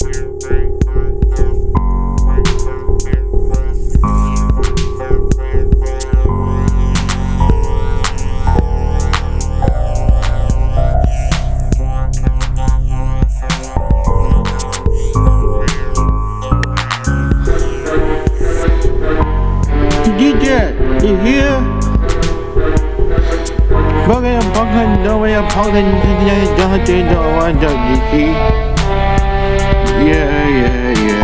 You hear? Bagaimana pangan doa pangan jangan tidak ada you see? Yeah.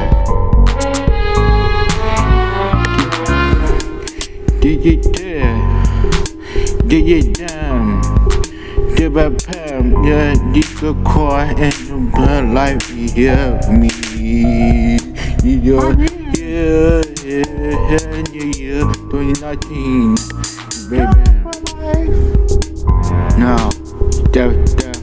Did you damn? Did my pam? Yeah, did the core and the life here me? Yeah. 2019, baby. No, death.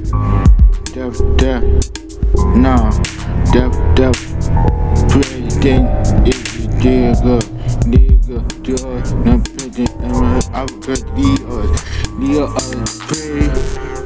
No, death. President is a nigga. George, no president. I'm a Leo, pray.